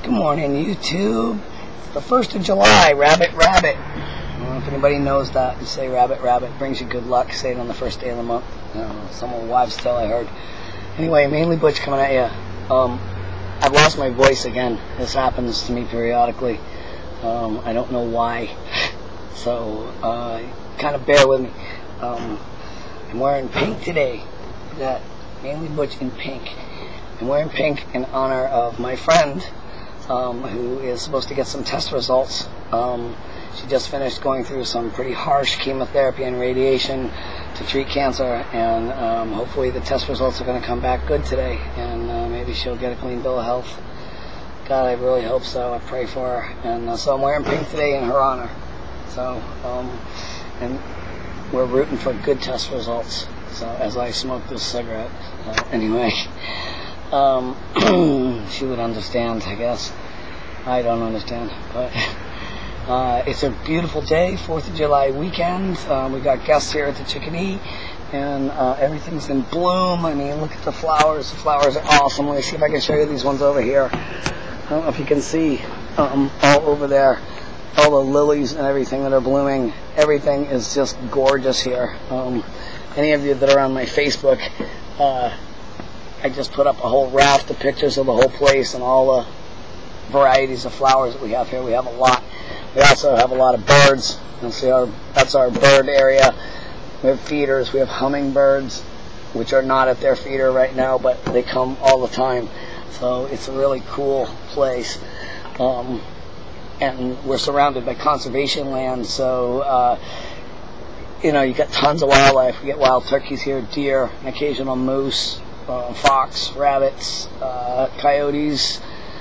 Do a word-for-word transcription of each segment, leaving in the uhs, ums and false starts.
Good morning, YouTube. It's the first of July. Rabbit, rabbit. I don't know if anybody knows that. You say rabbit, rabbit. Brings you good luck. Say it on the first day of the month. I don't know. Some old wives tell, I heard. Anyway, MainelyButch coming at you. Um, I've lost my voice again. This happens to me periodically. Um, I don't know why. So, uh, kind of bear with me. Um, I'm wearing pink today. That MainelyButch in pink. I'm wearing pink in honor of my friend, um, who is supposed to get some test results. Um, she just finished going through some pretty harsh chemotherapy and radiation to treat cancer, and um, hopefully the test results are going to come back good today, and uh, maybe she'll get a clean bill of health. God, I really hope so. I pray for her. And uh, so I'm wearing pink today in her honor. So, um, and we're rooting for good test results. So as I smoke this cigarette, uh, anyway. Um, she would understand, I guess. I don't understand, but uh, it's a beautiful day, fourth of July weekend. Um, we got guests here at the Chickadee, and uh, everything's in bloom. I mean, look at the flowers. The flowers are awesome. Let me see if I can show you these ones over here. I don't know if you can see um, all over there, all the lilies and everything that are blooming. Everything is just gorgeous here. Um, any of you that are on my Facebook, uh, I just put up a whole raft of pictures of the whole place and all the varieties of flowers that we have here. We have a lot. We also have a lot of birds. You'll see our, that's our bird area. We have feeders. We have hummingbirds, which are not at their feeder right now, but they come all the time. So it's a really cool place. Um, and we're surrounded by conservation land, so uh, you know, you got tons of wildlife. We get wild turkeys here, deer, an occasional moose. Uh, fox, rabbits, uh, coyotes,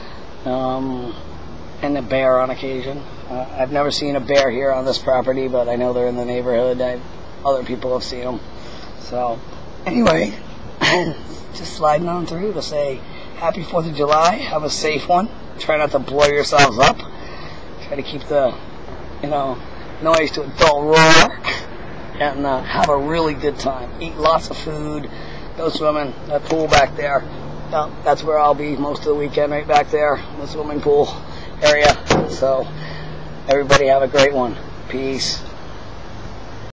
um, and a bear on occasion. Uh, I've never seen a bear here on this property, but I know they're in the neighborhood. I, other people have seen them. So, anyway, just sliding on through to say happy fourth of July. Have a safe one. Try not to blow yourselves up. Try to keep the, you know, noise to a dull roar. And uh, have a really good time. Eat lots of food. Go swimming. That pool back there. Well, that's where I'll be most of the weekend, right back there, the swimming pool area. So, everybody have a great one. Peace.